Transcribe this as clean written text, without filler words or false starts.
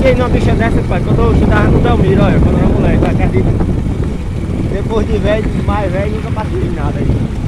passei numa bicha dessa, pai, quando eu estudava no Belmiro, olha, quando eu era moleque, acredita? Depois de velho, mais velho, nunca passei em nada aí.